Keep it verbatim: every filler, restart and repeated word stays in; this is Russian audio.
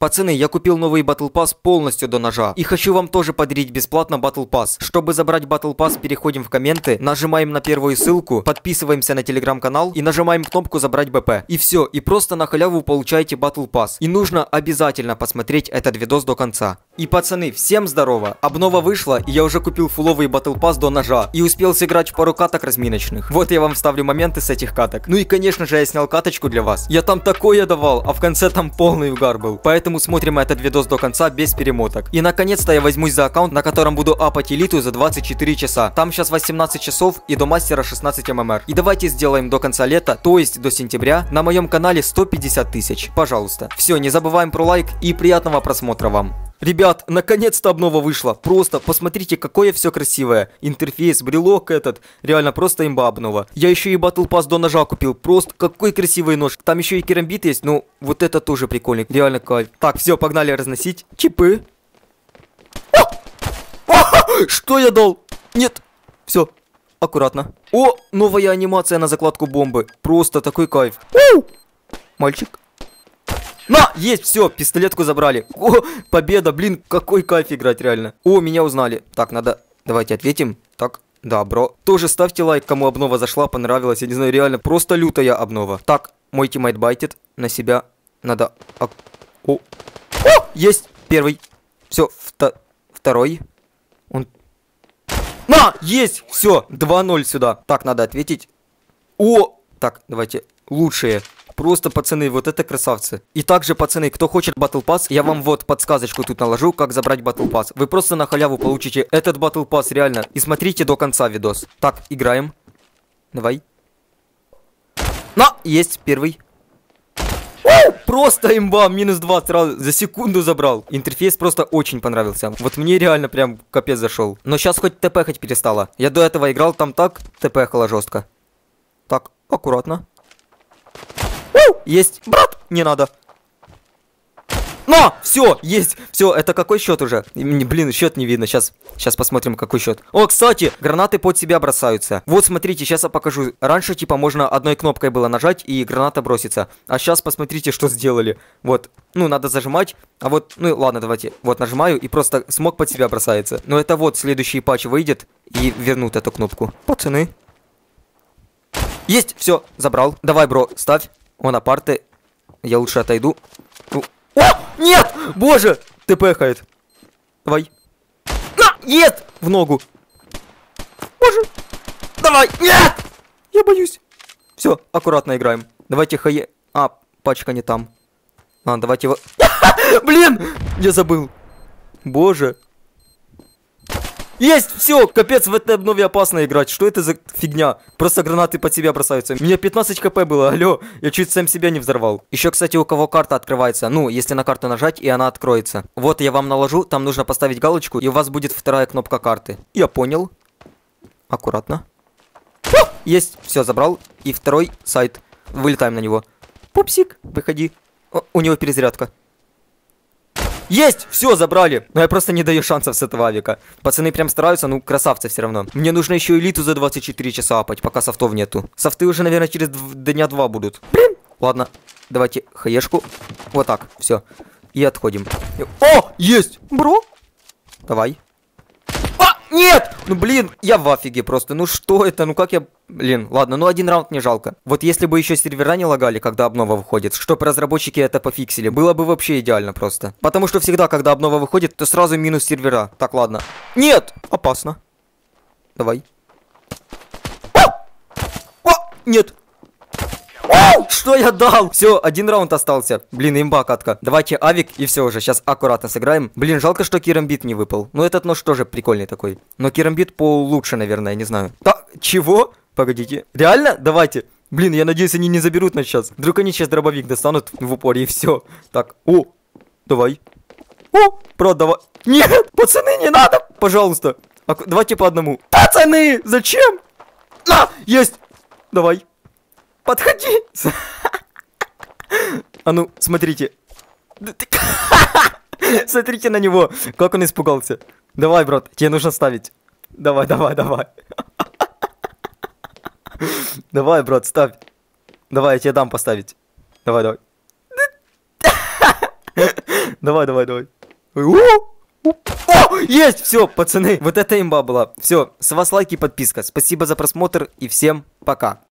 Пацаны, я купил новый Battle Pass полностью до ножа. И хочу вам тоже подарить бесплатно Battle Pass. Чтобы забрать Battle Pass, переходим в комменты, нажимаем на первую ссылку, подписываемся на телеграм-канал и нажимаем кнопку «Забрать БП». И все, и просто на халяву получаете Battle Pass. И нужно обязательно посмотреть этот видос до конца. И пацаны, всем здорово. Обнова вышла, и я уже купил фуловый Battle Pass до ножа. И успел сыграть в пару каток разминочных. Вот я вам вставлю моменты с этих каток. Ну и конечно же я снял каточку для вас. Я там такое давал, а в конце там полный угар был. Поэтому смотрим этот видос до конца без перемоток. И наконец-то я возьмусь за аккаунт, на котором буду апать элиту за двадцать четыре часа. Там сейчас восемнадцать часов и до мастера шестнадцать ммр. И давайте сделаем до конца лета, то есть до сентября, на моем канале сто пятьдесят тысяч. Пожалуйста. Все, не забываем про лайк и приятного просмотра вам. Ребят, наконец-то обнова вышла. Просто посмотрите, какое все красивое. Интерфейс, брелок этот. Реально просто имба обнова. Я еще и Battle Pass до ножа купил. Просто какой красивый нож. Там еще и керамбит есть. Ну, вот это тоже прикольный. Реально кайф. Так, все, погнали разносить. Чипы. О! О! Что я дал? Нет. Все. Аккуратно. О, новая анимация на закладку бомбы. Просто такой кайф. У! Мальчик. На, есть, все, пистолетку забрали. О, победа, блин, какой кайф играть реально. О, меня узнали. Так, надо, давайте ответим. Так, да, бро. Тоже ставьте лайк, кому обнова зашла, понравилась. Я не знаю, реально, просто лютая обнова. Так, мой тиммейт байтит на себя. Надо... О, о, есть, первый. Все, вто... второй. Он... На, есть, все, два ноль сюда. Так, надо ответить. О, так, давайте, лучшие. Просто, пацаны, вот это красавцы. И также, пацаны, кто хочет Battle Pass, я вам вот подсказочку тут наложу, как забрать Battle Pass. Вы просто на халяву получите этот Battle Pass, реально. И смотрите до конца видос. Так, играем. Давай. На, есть, первый. У, просто имба, минус два сразу, за секунду забрал. Интерфейс просто очень понравился. Вот мне реально прям капец зашел. Но сейчас хоть ТП хоть перестало. Я до этого играл, там так ТП-хало жестко. Так, аккуратно. Есть, брат, не надо. На, все, есть, все, это какой счет уже? Блин, счет не видно, сейчас, сейчас посмотрим, какой счет. О, кстати, гранаты под себя бросаются. Вот, смотрите, сейчас я покажу. Раньше, типа, можно одной кнопкой было нажать, и граната бросится. А сейчас посмотрите, что сделали. Вот, ну, надо зажимать, а вот, ну, ладно, давайте. Вот, нажимаю, и просто смог под себя бросается. Но это вот, следующий патч выйдет, и вернут эту кнопку. Пацаны. Есть, все, забрал. Давай, бро, ставь. Он апарты. Я лучше отойду. О, нет! Боже! ТПхает. Давай. На! Нет! В ногу. Боже! Давай! Нет! Я боюсь. Все, аккуратно играем. Давайте хае... А, пачка не там. А, давайте его... Блин! Я забыл. Боже. Есть! Все! Капец, в этой обнове опасно играть. Что это за фигня? Просто гранаты под себя бросаются. У меня пятнадцать хп было, алло. Я чуть сам себя не взорвал. Еще, кстати, у кого карта открывается. Ну, если на карту нажать, и она откроется. Вот я вам наложу, там нужно поставить галочку, и у вас будет вторая кнопка карты. Я понял. Аккуратно. О! Есть! Все, забрал. И второй сайт. Вылетаем на него. Пупсик, выходи. О, у него перезарядка. Есть! Все, забрали! Но я просто не даю шансов с этого авика. Пацаны прям стараются, ну, красавцы все равно. Мне нужно еще элиту за двадцать четыре часа апать, пока софтов нету. Софты уже, наверное, через дня два будут. Блин! Ладно, давайте хаешку. Вот так, все. И отходим. О! Есть! Бро! Давай. А! Нет! Ну, блин, я в афиге просто. Ну, что это? Ну, как я... Блин, ладно, ну один раунд не жалко. Вот если бы еще сервера не лагали, когда обнова выходит, чтобы разработчики это пофиксили, было бы вообще идеально просто. Потому что всегда, когда обнова выходит, то сразу минус сервера. Так, ладно. Нет! Опасно. Давай. О! О! Нет! О! Что я дал? Все, один раунд остался. Блин, имба катка. Давайте авик и все уже. Сейчас аккуратно сыграем. Блин, жалко, что керамбит не выпал. Ну, этот нож тоже прикольный такой. Но керамбит получше, наверное, не знаю. Так, чего? Погодите. Реально? Давайте. Блин, я надеюсь, они не заберут нас сейчас. Вдруг они сейчас дробовик достанут в упоре и все. Так, о, давай. О, продавай. Нет, пацаны, не надо, пожалуйста. А, давайте по одному. Пацаны, зачем? На, есть. Давай. Подходи. А ну, смотрите. Смотрите на него, как он испугался. Давай, брат, тебе нужно ставить. Давай, давай, давай. Давай, брат, ставь. Давай, я тебе дам поставить. Давай, давай. Давай, давай, давай. О, есть! Все, пацаны, вот это имба была. Все, с вас лайк и подписка. Спасибо за просмотр и всем пока.